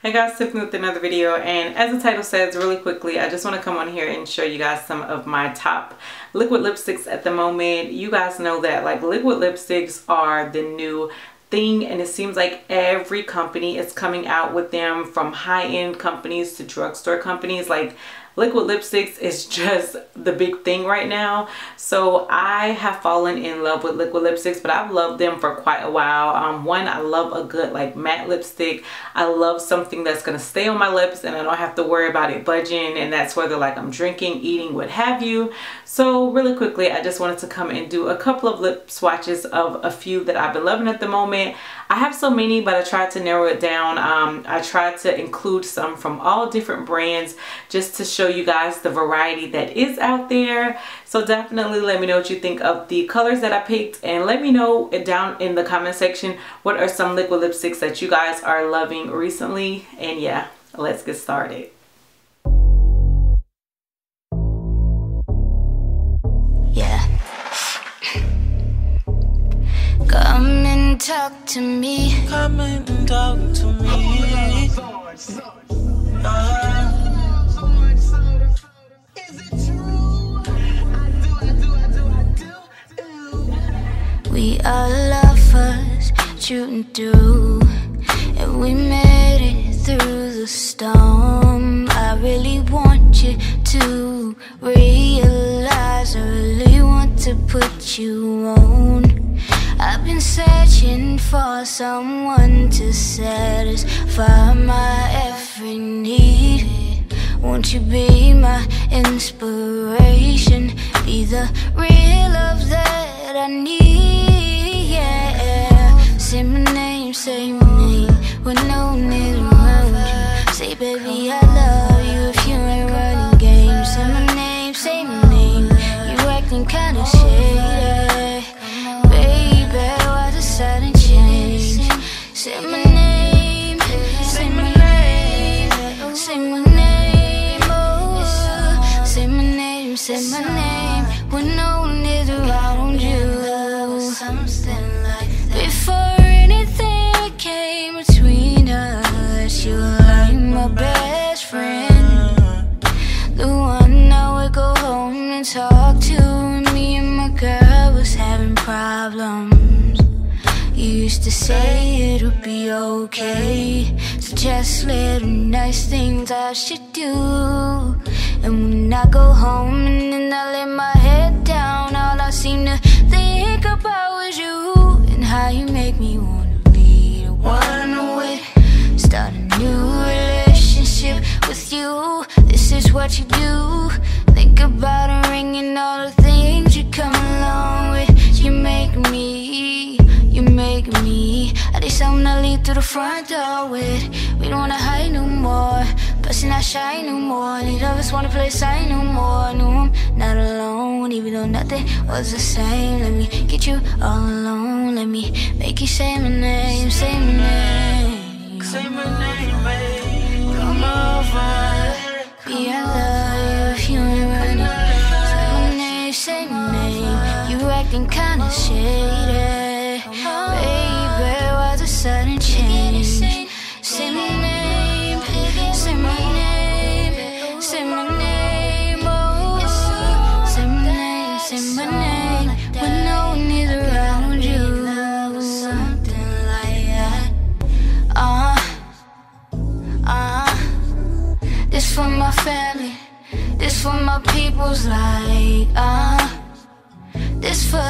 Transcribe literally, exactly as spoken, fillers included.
Hey guys, Tiffany with another video, and as the title says, really quickly, I just want to come on here and show you guys some of my top liquid lipsticks at the moment. You guys know that like liquid lipsticks are the new thing, and it seems like every company is coming out with them, from high-end companies to drugstore companies. Like liquid lipsticks is just the big thing right now. So I have fallen in love with liquid lipsticks, but I've loved them for quite a while. Um, one, I love a good like matte lipstick. I love something that's gonna stay on my lips and I don't have to worry about it budging, and that's whether like I'm drinking, eating, what have you. So really quickly, I just wanted to come and do a couple of lip swatches of a few that I've been loving at the moment. I have so many, but I tried to narrow it down. Um, I tried to include some from all different brands just to show you guys the variety that is out there. So definitely let me know what you think of the colors that I picked, and let me know down in the comment section what are some liquid lipsticks that you guys are loving recently. And yeah, let's get started. Yeah. Come and talk to me. Come and talk to me. Uh, We are lovers shooting through, and we made it through the storm. I really want you to realize I really want to put you on. I've been searching for someone to satisfy my every need. Won't you be my inspiration, be the real love that I need, yeah. Say my name, say my name, when no one is around you. Say baby I love you if you ain't running games. Say my name, say my name, you acting kinda shady. Baby, why the sudden change? Say my name, say my name, say my name, oh. Say my name, say my name, when no one is around you. Something like that. Before anything came between us, you were like my best friend, the one I would go home and talk to when me and my girl was having problems. You used to say it'll be okay, suggest little nice things I should do. And when I go home and then I lay my head down, all I seem to think about was you, and how you make me wanna be the one with. Start a new relationship with you. This is what you do. Think about a ring and all the things you come along with. You make me, you make me. I need something to leave through the front door with. We don't wanna hide no more, bustin' not shy no more. Neither of us wanna play side no more. No, I'm not alone, even though nothing was the same. Let me get you all alone. Let me make you say my name, say my name. say my name, babe. Come over. Be I love you if you ain't running. Say my name, say my name. You acting kinda shady. Baby, why the sudden change? Say my name, say my name, say my name, oh. Say my name, say my name, when no one is around you. Something like that. Uh, uh. This for my family, this for my people's like, uh. This for